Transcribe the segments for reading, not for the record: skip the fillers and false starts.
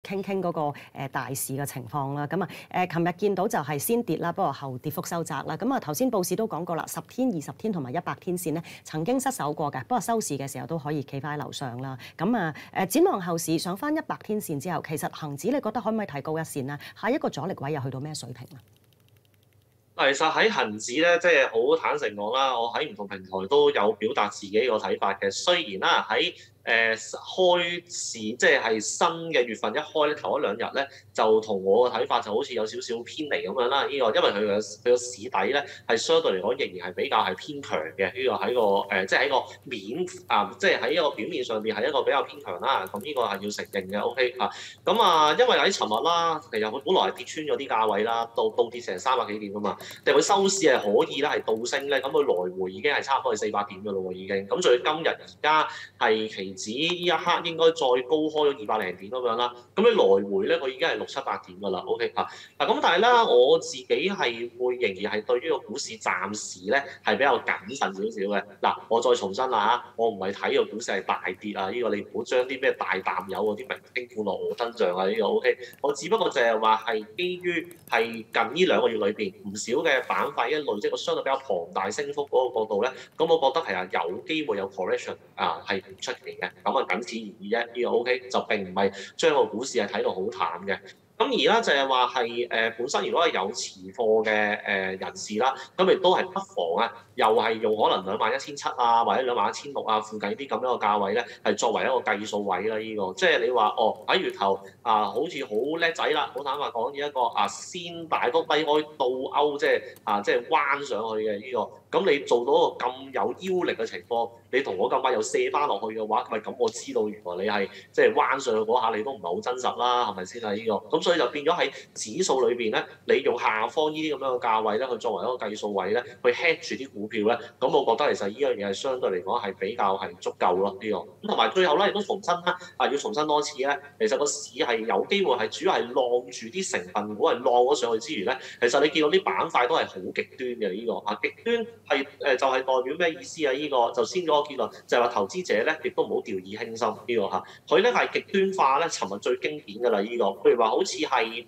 傾傾嗰個大市嘅情況啦。咁琴日見到就係先跌啦，不過後跌幅收窄啦。咁頭先報市都講過啦，10天、20天同埋100天線咧曾經失守過嘅，不過收市嘅時候都可以企翻喺樓上啦。咁展望後市上翻100天線之後，其實恒指你覺得可唔可以提高一線啊？下一個阻力位又去到咩水平啊？ 其實喺恒指咧，即係好坦誠講啦，我喺唔同平台都有表達自己個睇法嘅。雖然啦，喺開市即係新嘅月份一開咧，頭一兩日咧就同我嘅睇法就好似有少少偏離咁樣啦。呢個因為佢個市底咧係相對嚟講仍然係比較係偏強嘅。呢個喺個即係喺個面即係喺一個表面上邊係一個比較偏強啦。咁呢個係要承認嘅。OK 啊，咁因為喺尋日啦，其實佢本來係跌穿咗啲價位啦，到跌成300幾點㗎嘛。但係佢收市係可以咧係倒升咧，咁佢來回已經係差唔多係400點㗎咯喎已經。咁所以今日而家係期指呢一刻應該再高開咗200零點咁樣啦。咁你來回咧，佢已經係600-700點㗎啦。OK 嚇咁但係咧我自己係會仍然係對呢個股市暫時咧係比較謹慎少少嘅。嗱，我再重申啦嚇，我唔係睇個股市係大跌啊！呢個你唔好將啲咩大淡友嗰啲明星灌落我身上啊！呢個 OK，我只不過就係話係基於係近呢2個月裏邊唔少嘅板塊一累積個相對比較龐大升幅嗰個角度咧，咁我覺得係有機會有 correction 係唔出奇嘅。咁僅此而已啫。呢個 OK 就並唔係將個股市係睇到好淡嘅。咁而家就係話係本身如果係有持貨嘅人士啦，咁亦都係不妨啊，又係用可能21,700啊，或者21,600啊附近啲咁樣嘅價位咧，係作為一個計數位啦。呢個即係你話喺月頭好似好叻仔啦，好坦白講，呢一個先大幅低開倒歐，即係彎上去嘅呢個，咁你做到一個咁有腰力嘅情況，你同我咁快又卸翻落去嘅話，咁我知道原來你係即係彎上去嗰下，你都唔係好真實啦，係咪先啊？呢個咁所以就變咗喺指數裏邊咧，你用下方呢啲咁樣嘅價位咧，去作為一個計數位咧，去 hedge 住啲股票咧，咁我覺得其實呢樣嘢係相對嚟講係比較係足夠咯。呢個咁同埋最後咧亦都重申啦，要重申多次咧，其實個市係有機會係主要係晾住啲成分股係晾咗上去之餘咧，其實你見到啲板塊都係好極端嘅。呢個極端係就係代表咩意思啊？呢個就先咗個結論，就係話投資者咧亦都唔好掉以輕心。呢個佢咧係極端化咧，尋日最經典㗎啦。呢個譬如話好似係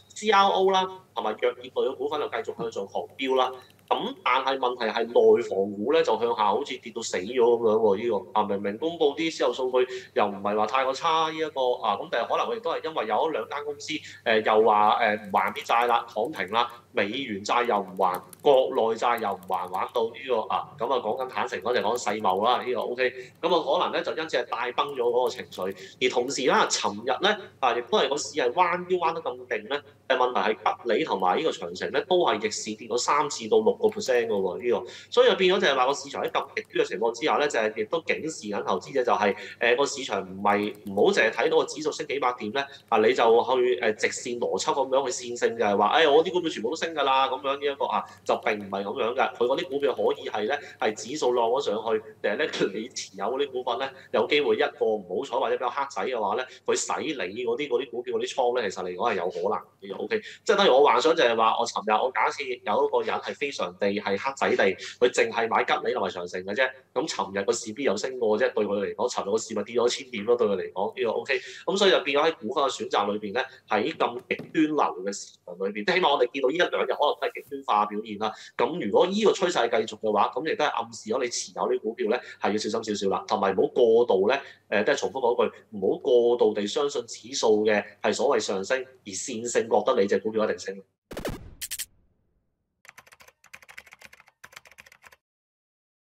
CRO 啦，同埋藥業類嘅股份就繼續向上狂飆啦。咁但係問題係內房股咧就向下好似跌到死咗咁樣喎。呢個明明公布啲銷售數據又唔係話太過差。呢一個咁但係可能佢亦都係因為有一兩間公司又話唔還啲債啦，躺平啦，美元債又唔還，國內債又唔還，玩到呢個咁講緊坦誠講就講世貿啦。呢個 OK，咁可能咧就因此係帶崩咗嗰個情緒，而同時啦，尋日咧亦都係個市係彎得咁勁咧。問題係吉利同埋呢個長城咧，都係逆市跌咗3至到6% 嘅喎。呢個，所以就變咗就係話個市場喺咁極端嘅情況之下咧，就係亦都警示緊投資者就係個市場唔好淨係睇到個指數升幾百點咧，你就去直線邏輯咁樣去線性就係話我啲股票全部都升㗎啦，咁樣呢一個就並唔係咁樣㗎。佢嗰啲股票可以係咧係指數浪咗上去，定係咧你持有嗰啲股份咧有機會一個唔好彩或者比較黑仔嘅話咧，佢洗你嗰啲股票嗰啲倉咧，其實嚟講係有可能嘅。OK，即係等於我幻想就係話，我尋日我假設有一個人係非常地係黑仔地，佢淨係買吉利同埋長城嘅啫。咁尋日個市邊有升過啫？對佢嚟講，尋日個市咪跌咗1000點咯。對佢嚟講呢個 OK，咁所以就變咗喺股份嘅選擇裏邊咧，喺咁極端流嘅市場裏邊，即係起碼我哋見到呢一兩日可能都係極端化表現啦。咁如果呢個趨勢繼續嘅話，咁亦都係暗示咗你持有啲股票咧係要小心少少啦，同埋唔好過度咧都係重複嗰句，唔好過度地相信指數嘅係所謂上升而線性覺得你隻股票一定升。